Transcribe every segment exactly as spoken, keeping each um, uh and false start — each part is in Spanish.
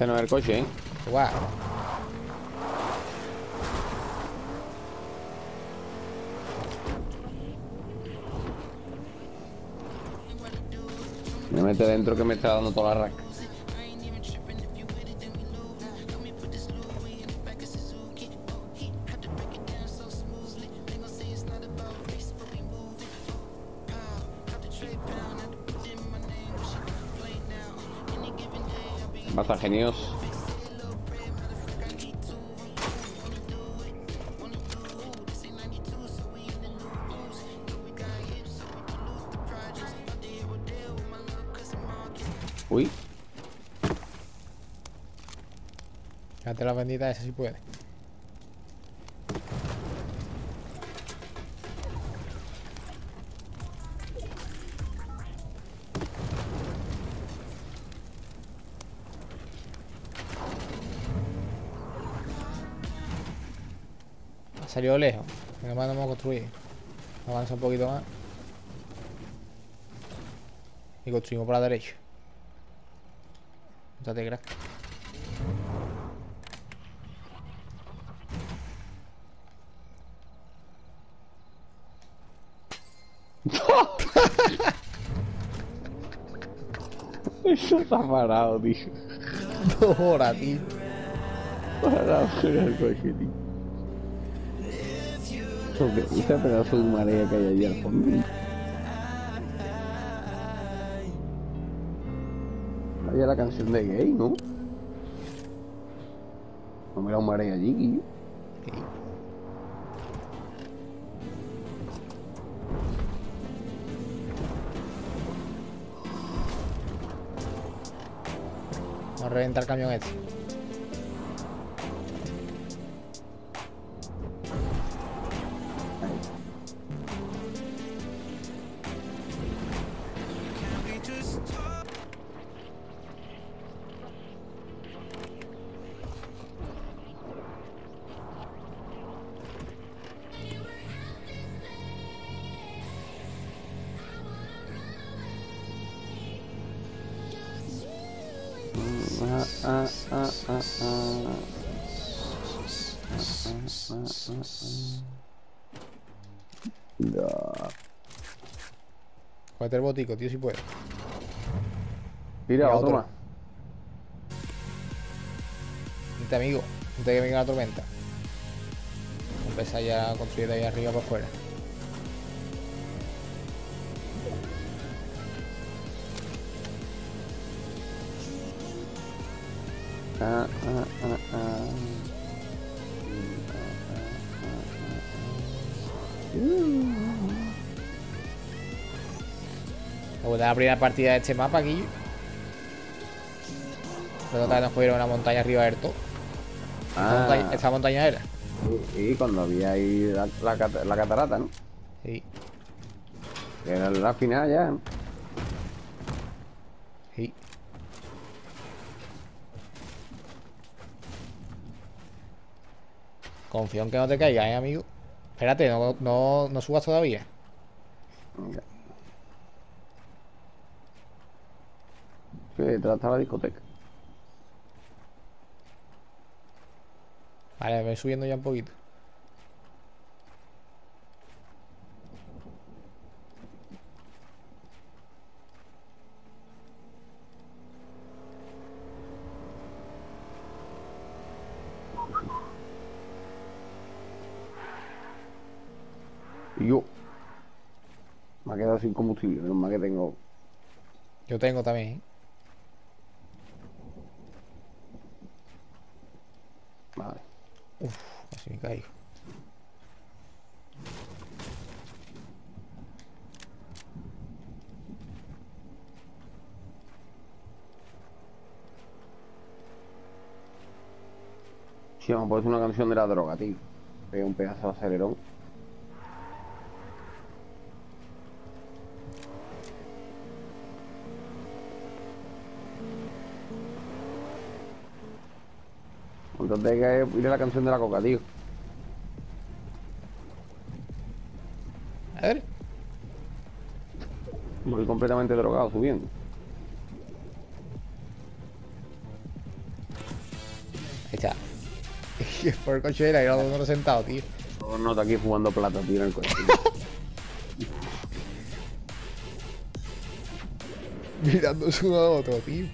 Este no es el coche, ¿eh? Guau. Me mete dentro que me está dando toda la rasca. Va a estar genioso. Uy. Fíjate la bendita esa si puede. Ha salido lejos. Menos mal no hemos construido. Avanza un poquito más. Y construimos por la derecha. Date crack. Eso está parado, tío. Dos horas, tío. Parado con el coche, tío. Eso que ese pedazo de marea que hay allí al fondo. Vaya la canción de Gay, ¿no? No me la marea allí, tío. Sí. Vamos a reventar el camión este. Ah, ah, ah, ah, ah. Ah, ah, ah, ah. Ya. Cógete el botico, tío, si puedes. Tira, Mira, otro otro. más. Vente, amigo. Antes de que venga la tormenta. Empieza ya a construir de ahí arriba para afuera. Ah, ah, ah, ah. Luego de la primera partida de este mapa aquí. Pero otra vez nos cogieron una montaña arriba del todo. Esta, montaña, Ah, esta montaña era. sí, cuando había ahí la, la, cat- la catarata, ¿no? Sí, Que era la final ya, ¿no? sí. Confío en que no te caigas, eh, amigo. Espérate, no, no, no subas todavía. Venga. Sí, detrás está la discoteca. Vale, voy subiendo ya un poquito. Y yo me ha quedado sin combustible, menos mal que tengo. Yo tengo también, ¿eh? Vale. Uf, casi me caigo. Sí, vamos a poner una canción de la droga, tío. Pega un pedazo de acelerón. Entonces hay que ir a la canción de la coca, tío. A ver. Voy completamente drogado subiendo. está. Y es por el coche era y los dos sentados, tío. No, no está aquí jugando plata, tío, en el coche. Mirándose uno a otro, tío.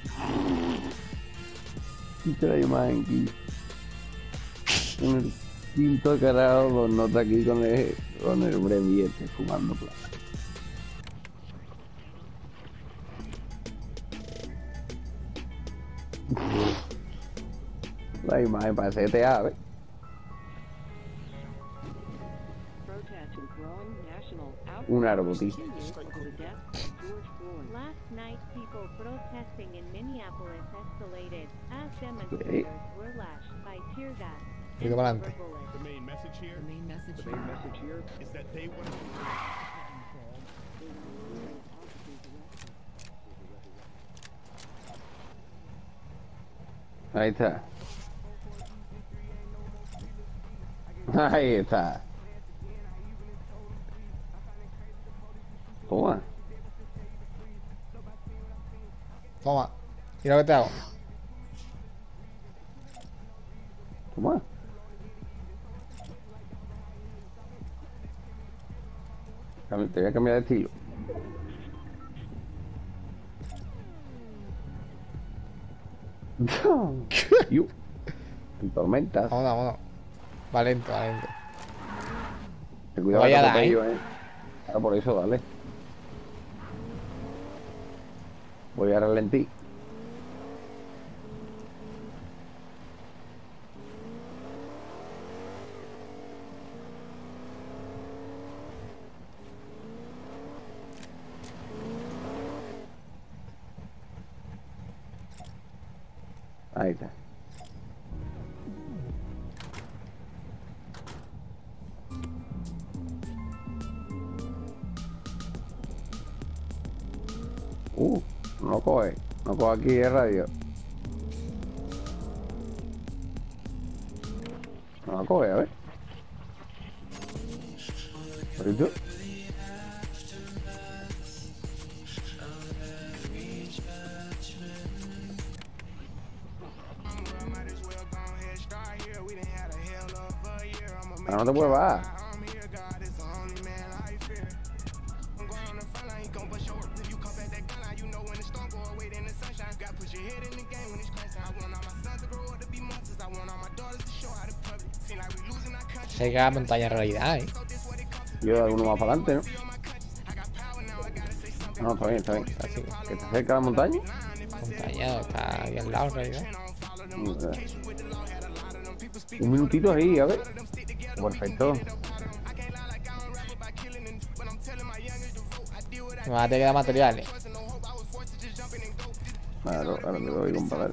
Y te la imagen aquí. En el quinto carajo, los nota aquí con el, con el breviete fumando plata. La imagen parece T A, ¿ves? Un árbol, tío. Last night, people protesting in Minneapolis escalated as demonstrators were lashed by tear gas Mira para adelante. bullets. The main message here, The main message the main message here is that they want to Ahí está. Ahí está. Toma. Toma. Mira lo que te hago. Toma. Cam- Te voy a cambiar de estilo. Yu. En tormentas. Vámonos, vámonos. Va lento, va lento. Ten cuidado Vaya que te da, atropello, eh. Ahora por eso, dale. Voy a ralentir. Ahí está. Uh, no coge. No coge aquí el radio. No la coge, a ver. ¿Y tú? Ah, no te puedes bajar. Se llega a montaña en realidad, eh. Yo de alguno más para adelante, ¿no? No, está bien, está bien. Así, ¿Que te cerca de la montaña? montaña está ahí al lado en realidad. Un minutito ahí, a ver. Perfecto. Me va a tener que dar materiales. Claro, ahora te doy, compadre.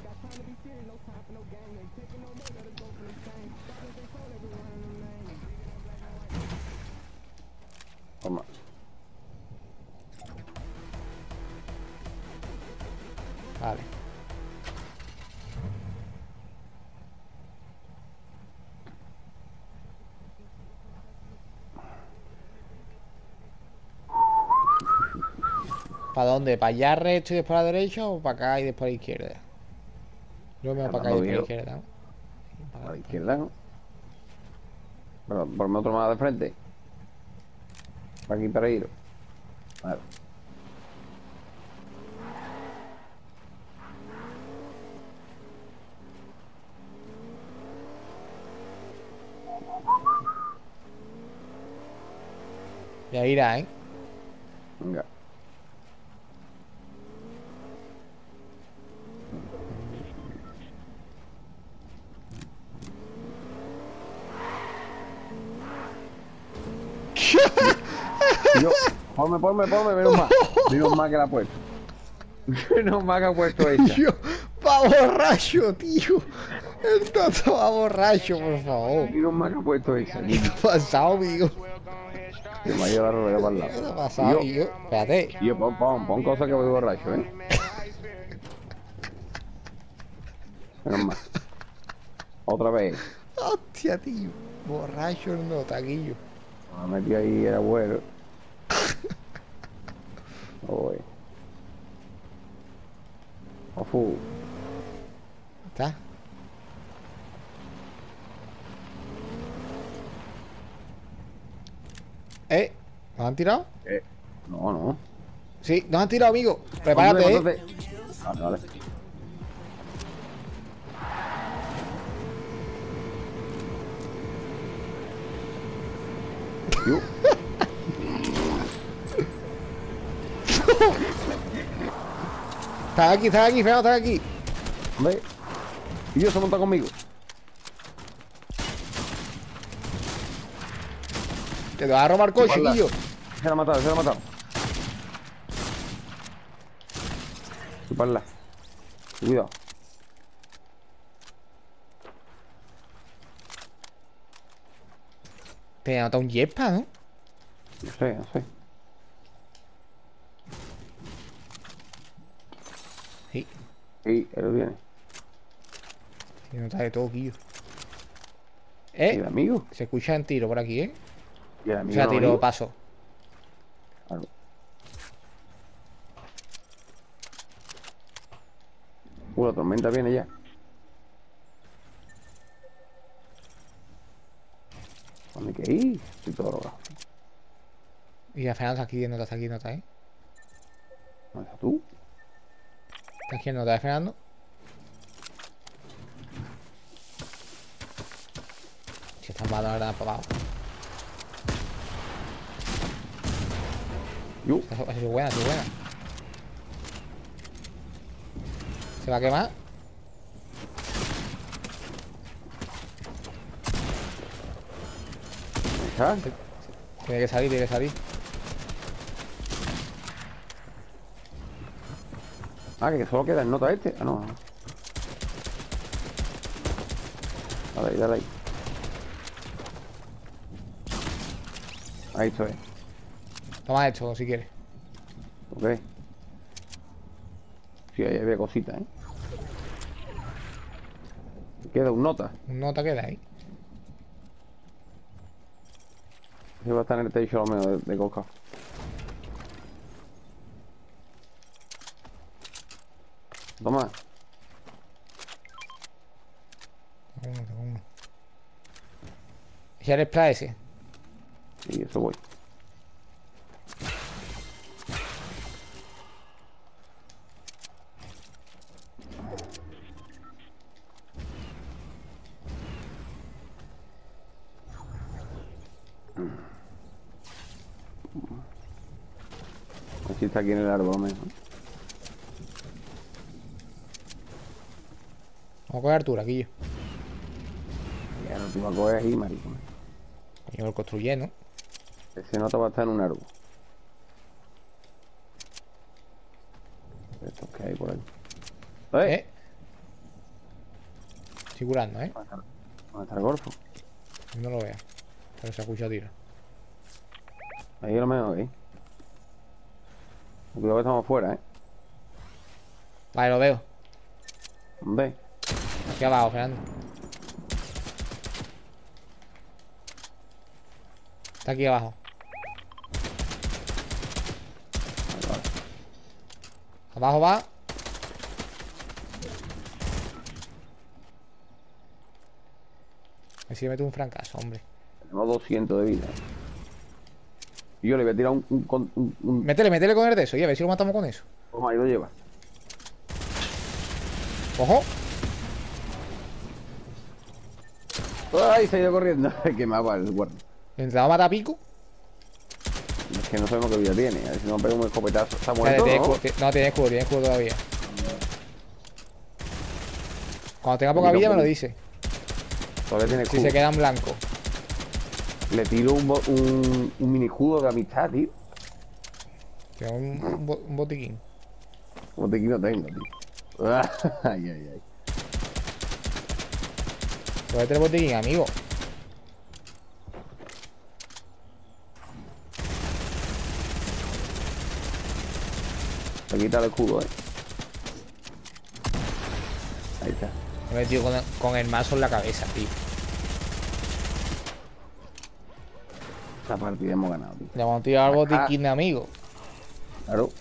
Toma. Vale. ¿Para dónde? ¿Para allá recto y después a la derecha o para acá y después a la izquierda? Yo me voy para acá y después a la izquierda, ¿no? A la izquierda, ¿no? Pero ponme otro más de frente. Para aquí, para ir. Vale. Ya irá, ¿eh? Venga. Yo, ponme, ponme, ponme, menos más. Menos más que la ha puesto. Menos más que ha puesto ella. Tío, va borracho, tío. El tato va borracho, por favor. Menos más que ha puesto ella. ¿Qué ha pasado, amigo? Se me ha llevado la rueda para el ¿Qué lado. ha pasado, amigo? Espérate. Yo, pon, pon, pon cosas que voy borracho, ¿eh? Menos más. Otra vez. Hostia, tío. Borracho no, taquillo. Me metí ahí el abuelo. Voy. Ofu. ¿Está? ¿Eh? ¿Nos han tirado? Eh, no, no. Sí, nos han tirado, amigo. Prepárate, eh. Vale, vale. Yo. Están aquí, están aquí, feo, están aquí. Hombre. Y yo se monta conmigo. Que te vas a robar el coche, Guarda. Guillo. Se la ha matado, se la ha matado. Chuparla. Cuidado. Te ha notado un jetpack, ¿no? No sé, no sé. Sí. Sí, él viene. Sí, nota de todo, Guillo. ¿Y ¿Eh? el amigo? Se escucha en tiro por aquí, ¿eh? ¿Y el O amigo? sea, no tiro amigo? paso. Claro. Uh, la tormenta viene ya. ¿Dónde hay que ir? Estoy todo drogado. Y la Fernanda está aquí, nota, está aquí, nota, ¿eh? ¿Dónde estás tú? Está aquí, nota de Fernando. Si están matando la granada para abajo. Yo. Ha sido buena, ha sido buena. ¿Se va a quemar? ¿Dónde estás? Tiene que salir, tiene que salir. Ah, que solo queda el nota este. Ah, no. Dale ahí, dale ahí. Ahí estoy. Toma esto, si quieres. Ok. Sí, ahí había cositas, ¿eh? Queda un nota. Un nota queda ahí. Ese va a estar en el techo lo menos de, de coca. Toma. Tengo uno, tengo uno. ¿Ya el spray ese? Y eso voy. Así está aquí en el árbol, menos. Vamos a coger altura, Guillo. Ya no te iba a coger ahí, maricón. Coño, el construyendo. Ese nota va a estar en un árbol. Estos que hay por ahí. ¡Eh! ¿Eh? Estoy curando, ¿eh? ¿Dónde está- dónde está el golfo? No lo veo. Pero se escucha tiro. Ahí lo menos, ahí. Cuidado que estamos fuera, ¿eh? Vale, lo veo. ¿Dónde? Aquí abajo, Fernando. Está aquí abajo. Vale, vale. Abajo va. A ver si me meto un francazo, hombre. Tenemos doscientos de vida. Y yo le voy a tirar un... un, con- un, un... Métele, métele con el de eso y a ver si lo matamos con eso. Toma, ahí lo lleva. ¡Ojo! ¡Ay! Se ha ido corriendo. Que me va el guardo. ¿Entraba a matar a pico? Es que no sabemos qué vida tiene. A ver si nos pega un escopetazo. Está Espérate, muerto, tiene ¿no? escudo, ti- no, tiene escudo, tiene escudo todavía. Cuando tenga poca vida me lo dice. Todavía tiene Si escudo. se queda en blanco. Le tiro un, bo- un, un mini escudo de amistad, tío. Tiene un, un, bo- un botiquín. Botiquín no tengo, tío. Ay, ay, ay. Cógete el botiquín, amigo. Le quita el escudo, eh. Ahí está. Me he metido con el, con el mazo en la cabeza, tío. Esta partida hemos ganado, tío. Le vamos a tirar al botiquín de amigo. Claro.